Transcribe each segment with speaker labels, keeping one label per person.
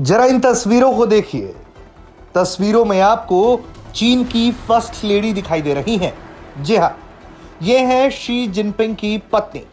Speaker 1: जरा इन तस्वीरों को देखिए। तस्वीरों में आपको चीन की फर्स्ट लेडी दिखाई दे रही हैं। जी हां, ये है शी जिनपिंग की पत्नी,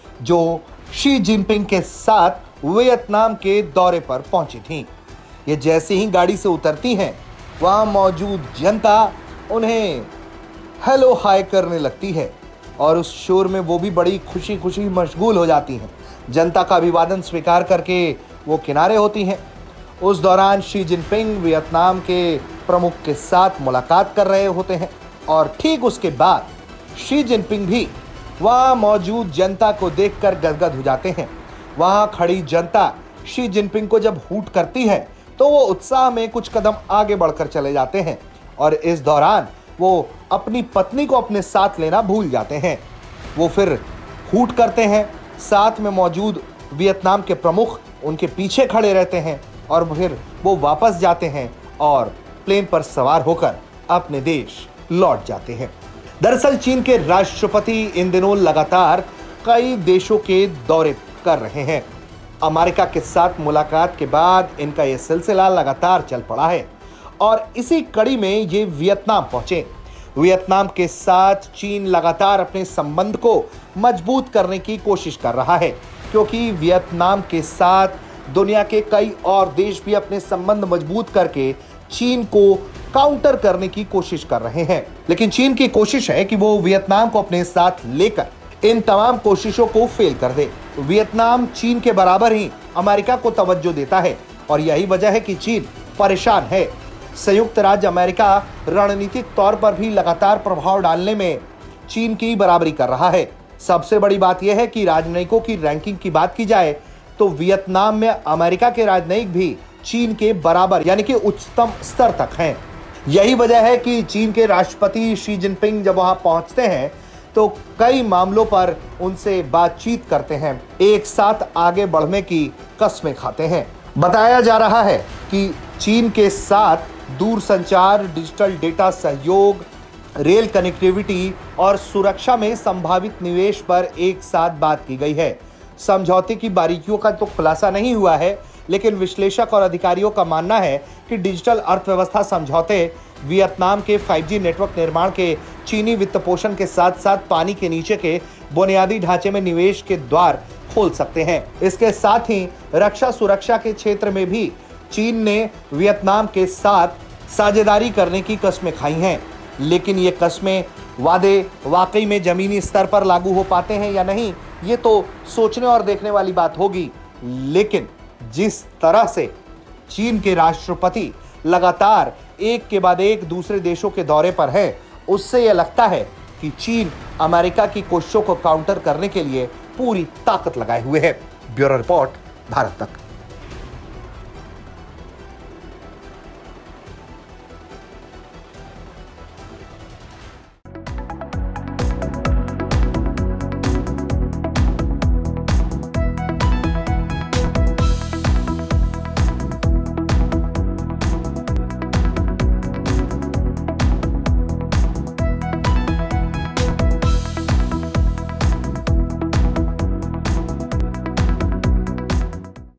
Speaker 1: जो शी जिनपिंग के साथ वियतनाम के दौरे पर पहुंची थी। ये जैसे ही गाड़ी से उतरती हैं, वहां मौजूद जनता उन्हें हेलो हाय करने लगती है और उस शोर में वो भी बड़ी खुशी खुशी मशगूल हो जाती हैं। जनता का अभिवादन स्वीकार करके वो किनारे होती हैं। उस दौरान शी जिनपिंग वियतनाम के प्रमुख के साथ मुलाकात कर रहे होते हैं और ठीक उसके बाद शी जिनपिंग भी वहां मौजूद जनता को देखकर गदगद हो जाते हैं। वहां खड़ी जनता शी जिनपिंग को जब हूट करती है तो वो उत्साह में कुछ कदम आगे बढ़कर चले जाते हैं और इस दौरान वो अपनी पत्नी को अपने साथ लेना भूल जाते हैं। वो फिर हूट करते हैं। साथ में मौजूद वियतनाम के प्रमुख उनके पीछे खड़े रहते हैं और फिर वो वापस जाते हैं और प्लेन पर सवार होकर अपने देश लौट जाते हैं। दरअसल चीन के राष्ट्रपति इन दिनों लगातार कई देशों के दौरे कर रहे हैं। अमेरिका के साथ मुलाकात के बाद इनका यह सिलसिला लगातार चल पड़ा है और इसी कड़ी में ये वियतनाम पहुंचे। वियतनाम के साथ चीन लगातार अपने संबंध को मजबूत करने की कोशिश कर रहा है, क्योंकि वियतनाम के साथ दुनिया के कई और देश भी अपने संबंध मजबूत करके चीन को काउंटर करने की कोशिश कर रहे हैं। लेकिन चीन की कोशिश है कि वो वियतनाम को अपने साथ लेकर इन तमाम कोशिशों को फेल कर दे। वियतनाम चीन के बराबर ही अमेरिका को तवज्जो देता है और यही वजह है कि चीन परेशान है। संयुक्त राज्य अमेरिका रणनीतिक तौर पर भी लगातार प्रभाव डालने में चीन की बराबरी कर रहा है। सबसे बड़ी बात यह है कि राजनयिकों की रैंकिंग की बात की जाए तो वियतनाम में अमेरिका के राजनयिक भी चीन के बराबर यानी कि उच्चतम स्तर तक हैं। यही वजह है कि चीन के राष्ट्रपति शी जिनपिंग जब वहां पहुंचते हैं तो कई मामलों पर उनसे बातचीत करते हैं, एक साथ आगे बढ़ने की कस्में खाते हैं। बताया जा रहा है कि चीन के साथ दूरसंचार, डिजिटल डेटा सहयोग, रेल कनेक्टिविटी और सुरक्षा में संभावित निवेश पर एक साथ बात की गई है। समझौते की बारीकियों का तो खुलासा नहीं हुआ है, लेकिन विश्लेषक और अधिकारियों का मानना है कि डिजिटल अर्थव्यवस्था समझौते वियतनाम के 5G नेटवर्क निर्माण के चीनी वित्तपोषण के साथ साथ पानी के नीचे के बुनियादी ढांचे में निवेश के द्वार खोल सकते हैं। इसके साथ ही रक्षा सुरक्षा के क्षेत्र में भी चीन ने वियतनाम के साथ साझेदारी करने की कस्में खाई हैं। लेकिन ये कस्में, वादे वाकई में जमीनी स्तर पर लागू हो पाते हैं या नहीं, ये तो सोचने और देखने वाली बात होगी। लेकिन जिस तरह से चीन के राष्ट्रपति लगातार एक के बाद एक दूसरे देशों के दौरे पर है, उससे यह लगता है कि चीन अमेरिका की कोशिशों को काउंटर करने के लिए पूरी ताकत लगाए हुए है। ब्यूरो रिपोर्ट, भारत तक।